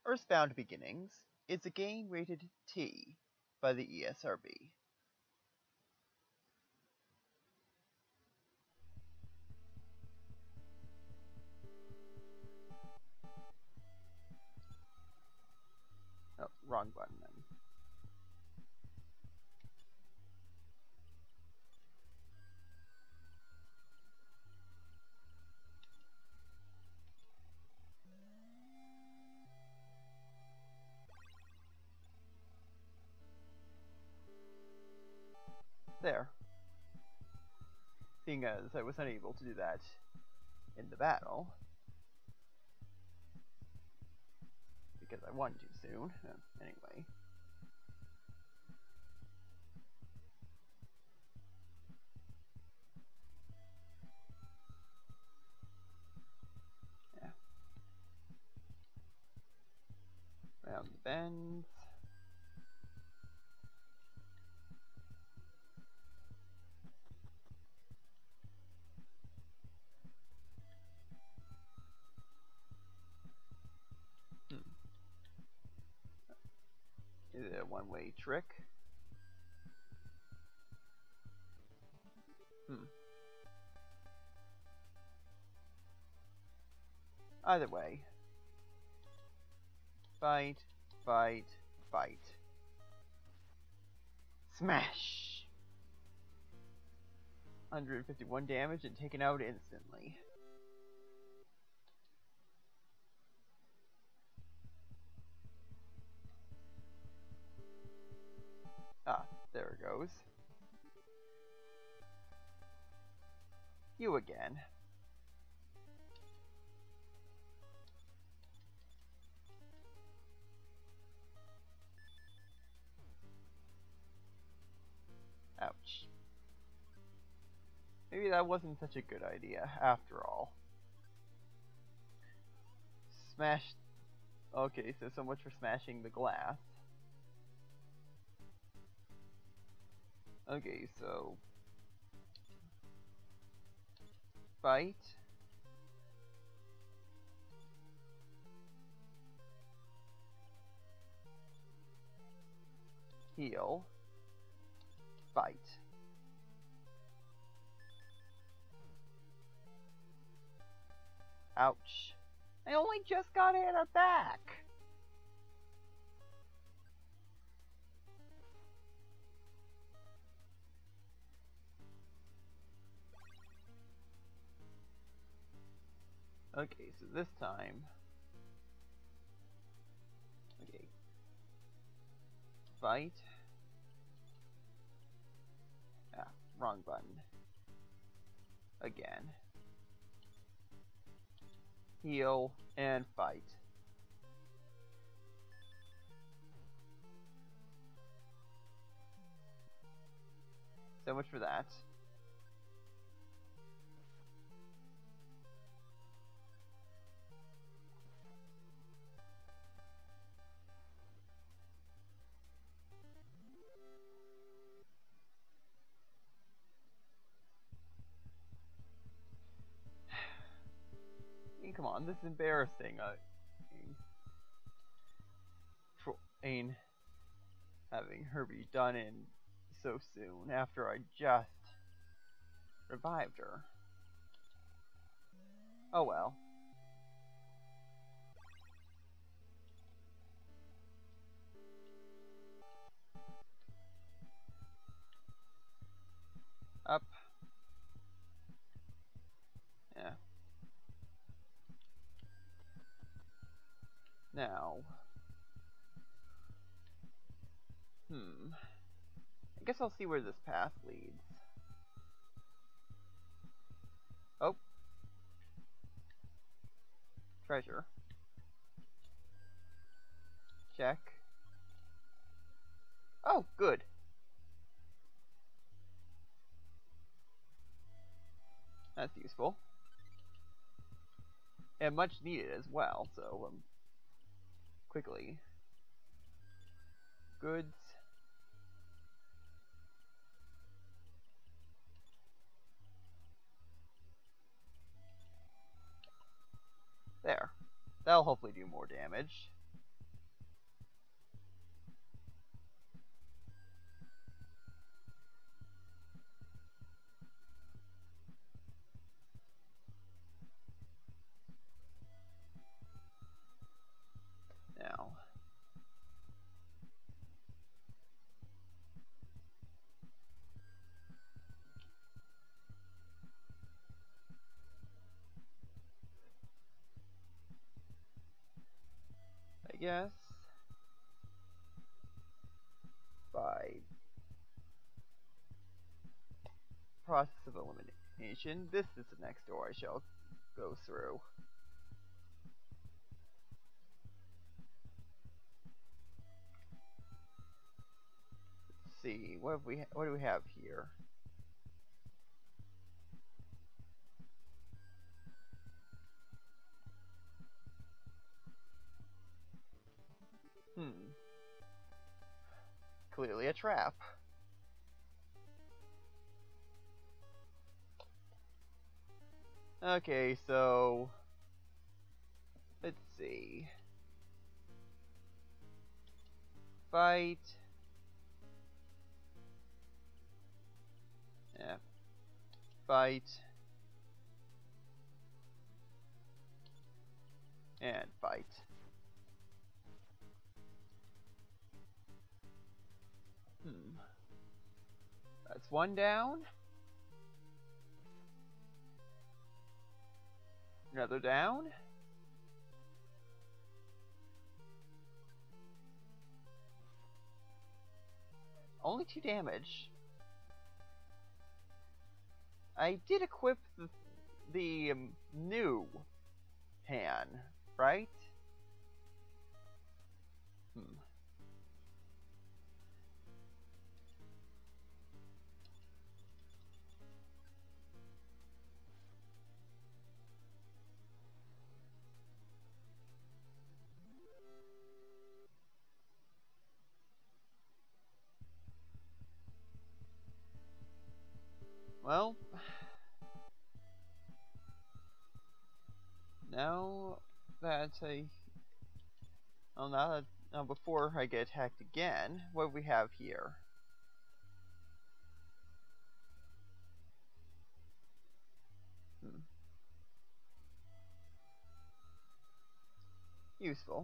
Earthbound Beginnings is a game rated T by the ESRB. Oh, wrong button then. There. Seeing as I was unable to do that in the battle, because I won too soon. Anyway. Yeah. Round the bends. Is it a one-way trick? Either way. Fight, fight, fight. Smash! 151 damage and taken out instantly. Ah, there it goes. You again. Ouch. Maybe that wasn't such a good idea, after all. Smash... Okay, so much for smashing the glass. Okay, so... Fight. Heal. Fight. Ouch. I only just got hit at back. Okay, so this time... Okay. Fight. Ah, wrong button. Again. Heal and fight. So much for that. Come on, this is embarrassing. Having her be done in so soon after I just revived her. Oh well. Up. Yeah. Now, I guess I'll see where this path leads. Oh. Treasure. Check. Oh, good. That's useful. And much needed as well, so, quickly. Goods. There. That'll hopefully do more damage. guess. By process of elimination, this is the next door I shall go through. Let's see, what do we have here? Clearly a trap. Okay, so let's see. Fight. Yeah. Fight. And fight. That's one down. Another down. Only 2 damage. I did equip the new pan, right? Well, now that now before I get attacked again, what do we have here? Useful.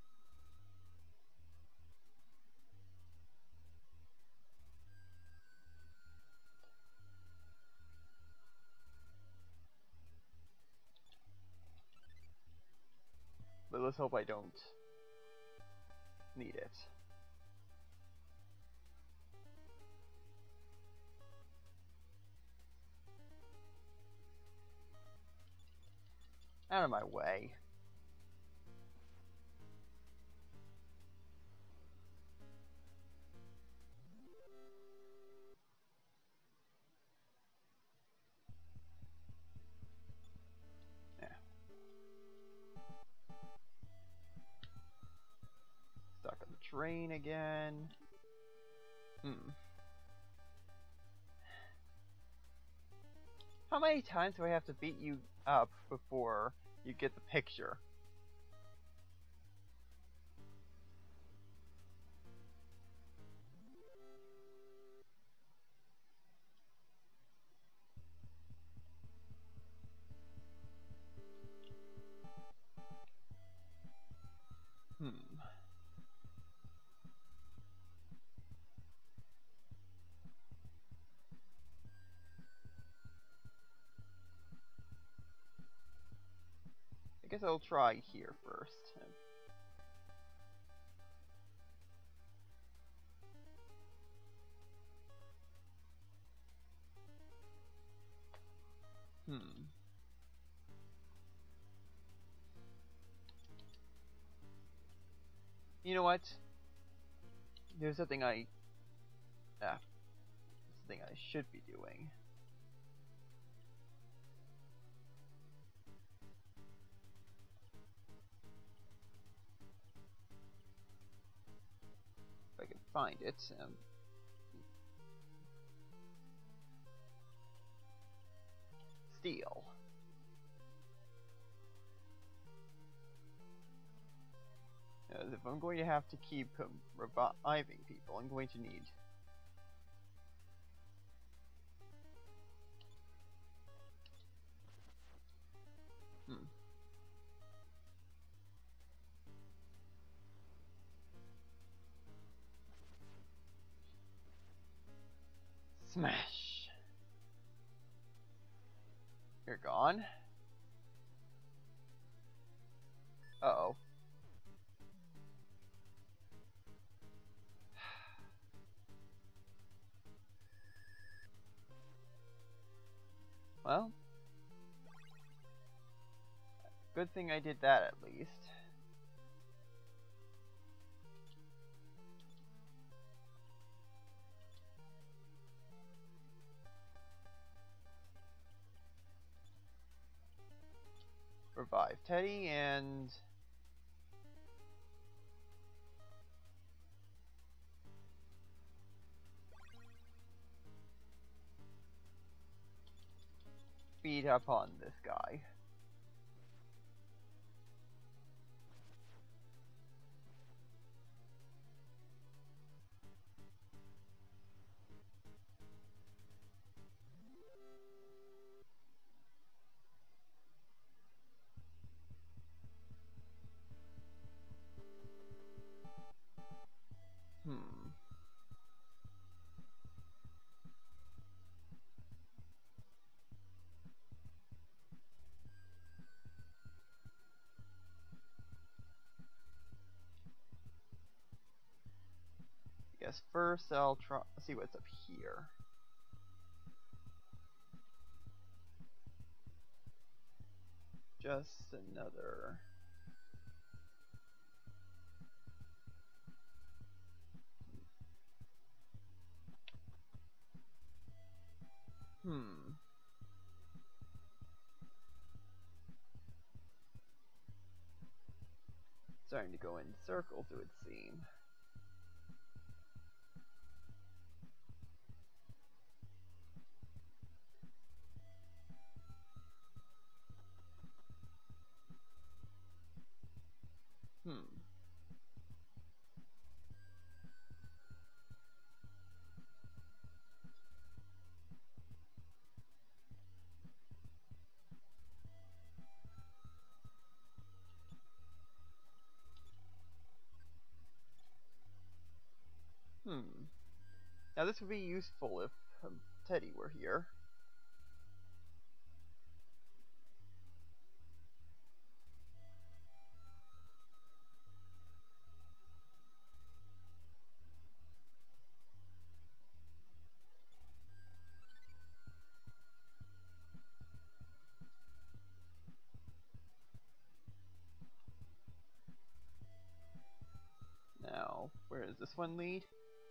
But let's hope I don't need it. Out of my way. Yeah. Stuck on the train again. How many times do I have to beat you up before you get the picture? I guess I'll try here first. You know what? There's something I should be doing. If I can find it. Steal. If I'm going to have to keep reviving people, I'm going to need smash. You're gone. Uh-oh. Well, good thing I did that at least. Revive Teddy and beat up on this guy. Guess first I'll try see what's up here. Just another. Starting to go in circles, it would seem. Now this would be useful if Teddy were here. Now, where does this one lead?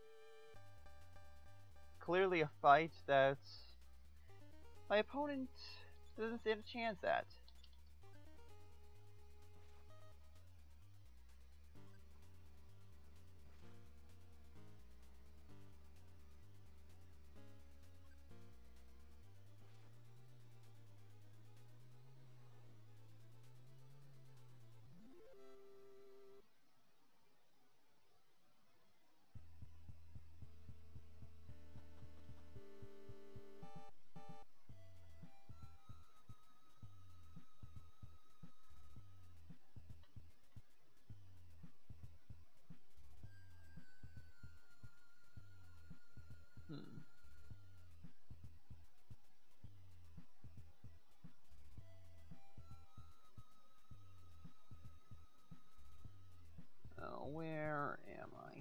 Clearly a fight that my opponent doesn't stand a chance at. Where am I?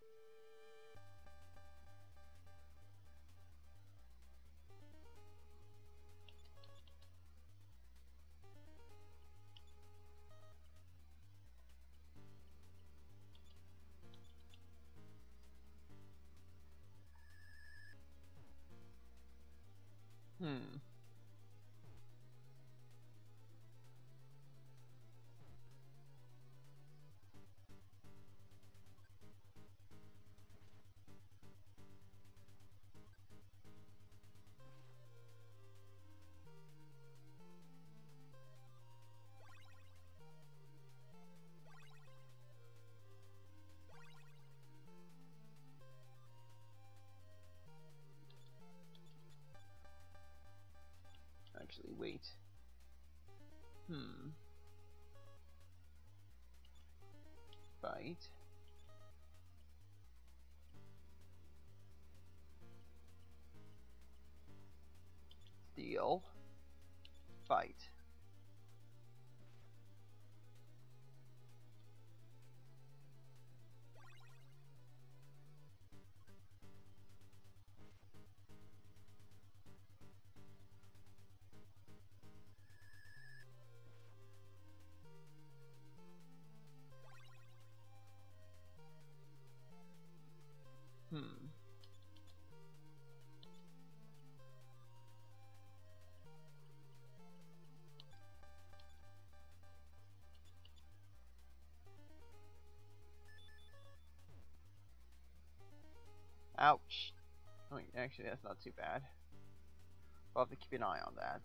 Actually, wait. Fight. Steal. Fight. Ouch. Oh, actually, that's not too bad. I'll have to keep an eye on that.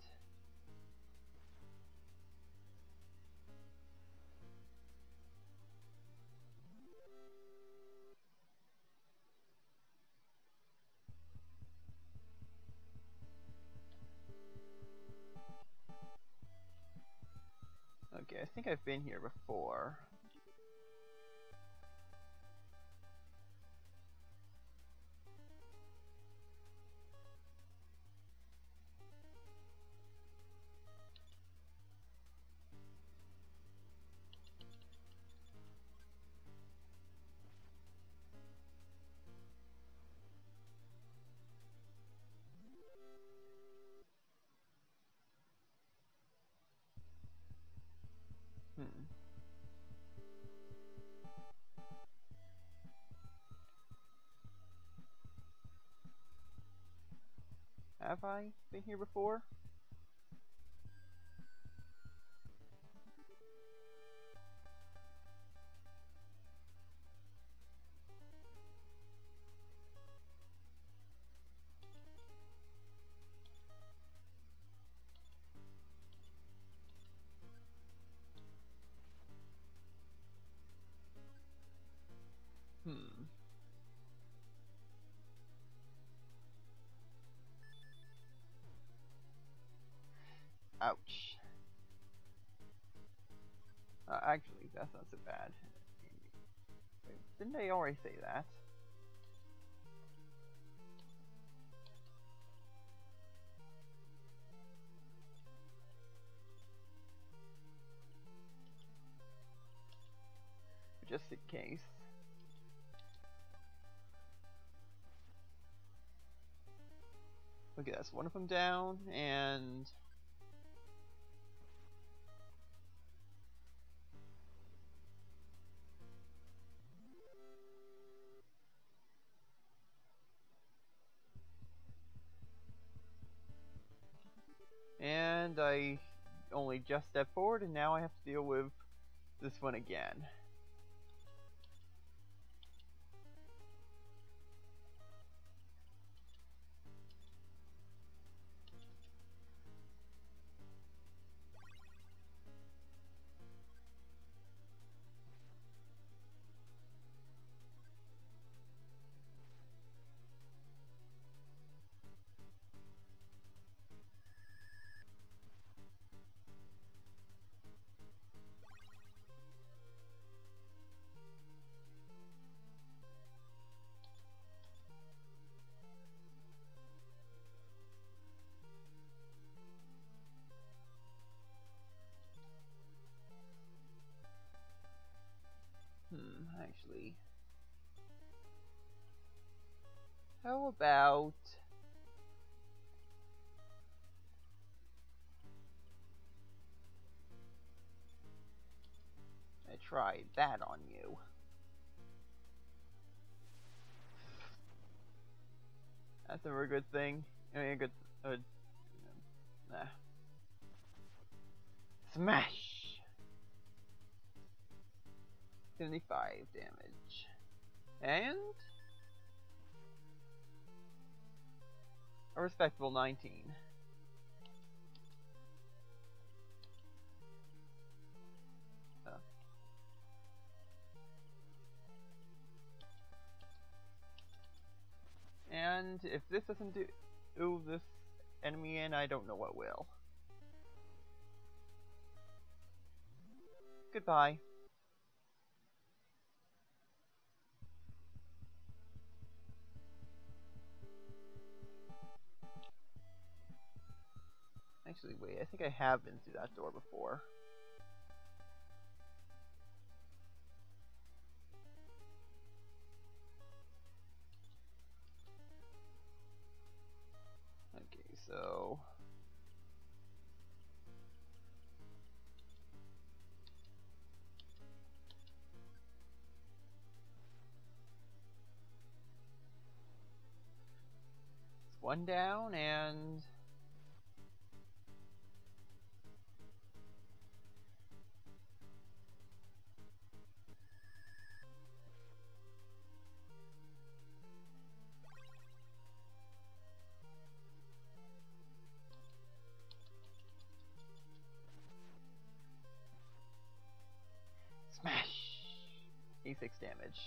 Okay, I think I've been here before. Hmm. Have I been here before? Hmm. Ouch. Actually, that's not so bad. Wait, didn't I already say that? Just in case. Okay, that's one of them down, and... And I only just stepped forward, and now I have to deal with this one again. Actually. How about... I tried that on you. That's never a good thing. I mean, a good... nah. Smash! 75 damage. And... a respectable 19. And if this doesn't do this enemy in, I don't know what will. Goodbye. Actually, wait, I think I have been through that door before. Okay, so... it's one down, and... D6 damage.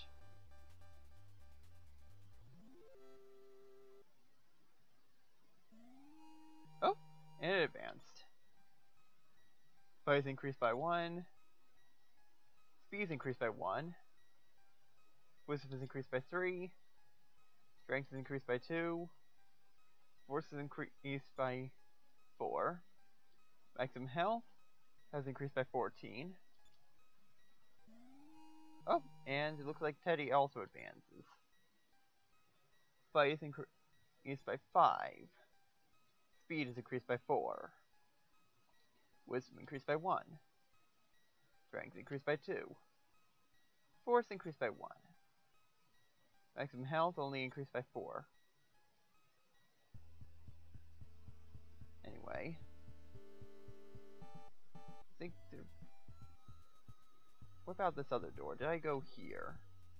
Oh, and it advanced. Fire is increased by 1. Speed is increased by 1. Wisdom is increased by 3. Strength is increased by 2. Force is increased by 4. Maximum health has increased by 14. Oh, and it looks like Teddy also advances. Fight is increased by 5. Speed is increased by 4. Wisdom increased by 1. Strength increased by 2. Force increased by 1. Maximum health only increased by 4. Anyway. I think there... What about this other door? Did I go here?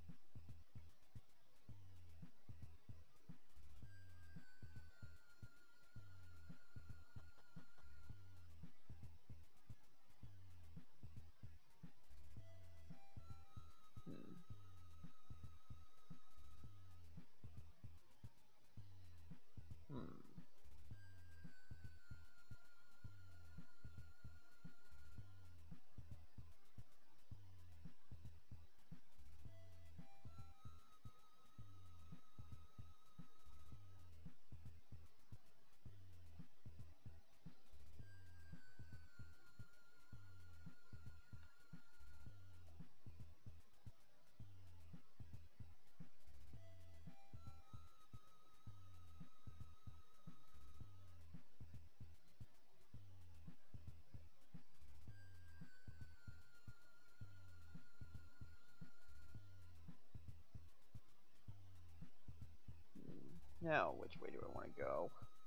Now, which way do I want to go?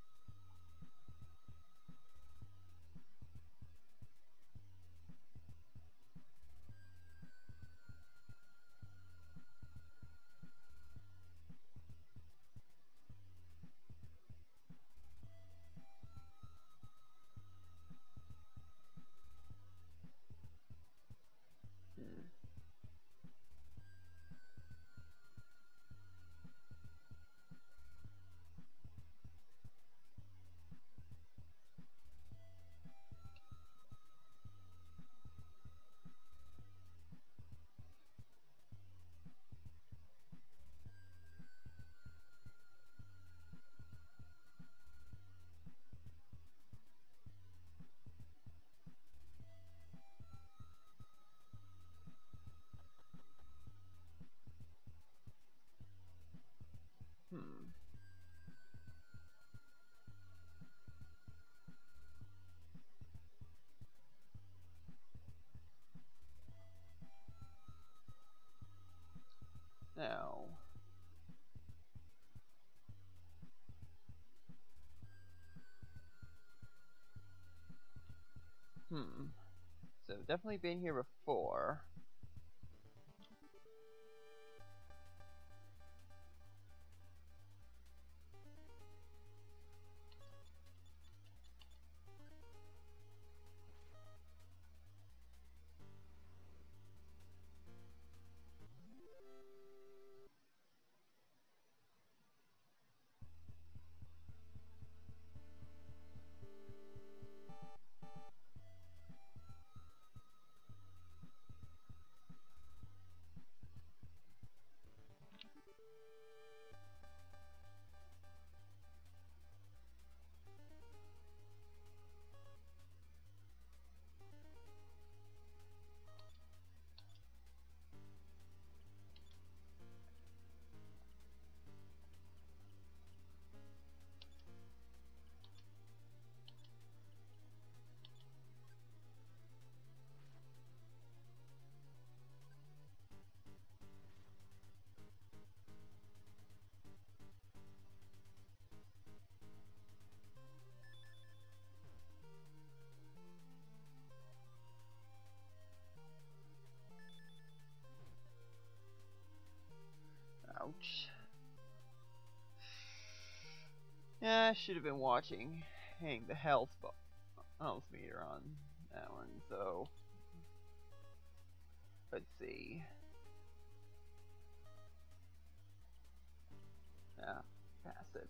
Now... So, definitely been here before. Ouch. Yeah, I should have been watching the health meter on that one, so let's see. it.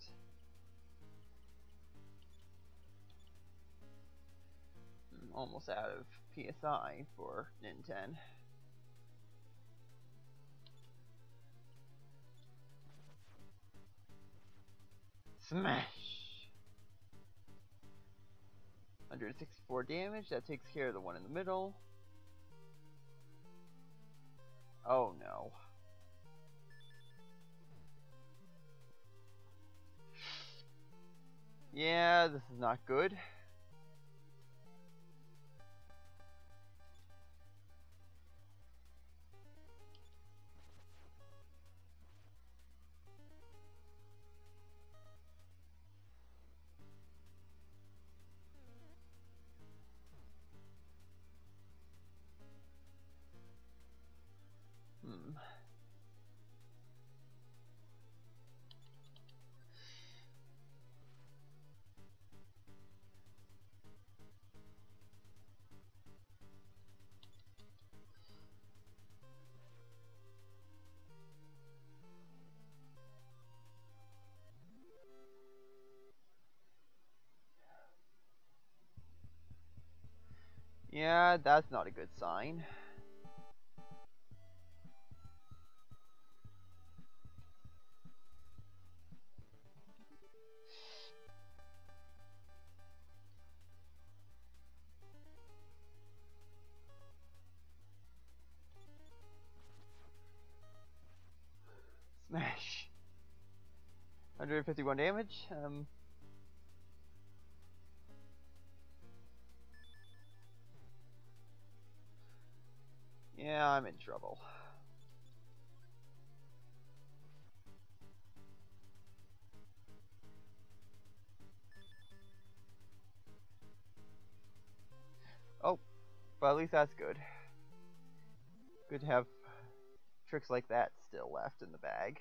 I'm almost out of PSI for Nintendo. Smash! 164 damage, that takes care of the one in the middle. Oh no. Yeah, this is not good. Yeah, that's not a good sign. Smash. 151 damage. Yeah, I'm in trouble. Oh, but at least that's good. Good to have tricks like that still left in the bag.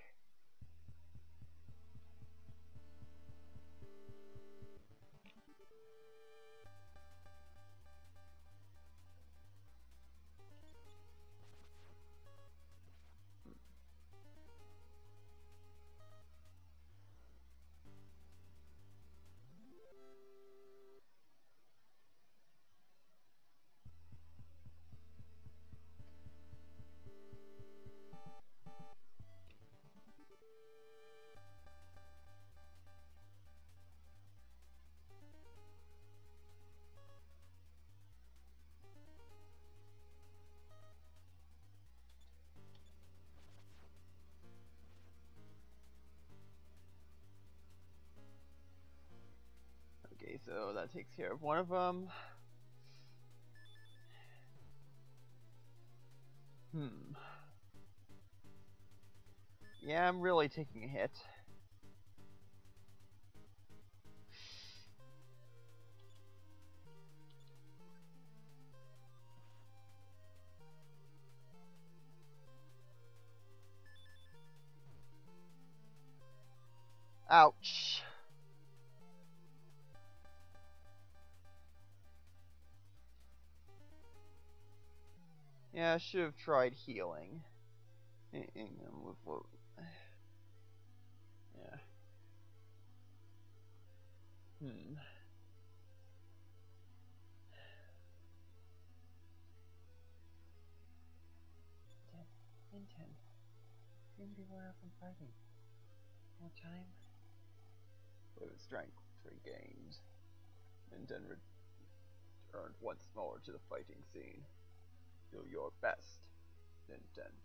Okay, so that takes care of one of them. Yeah, I'm really taking a hit. Ouch. Yeah, I should have tried healing. Yeah. 10. Seem to be more from fighting. More time. With strength regained. Nintendo returned once more to the fighting scene. Do your best, Nintendo.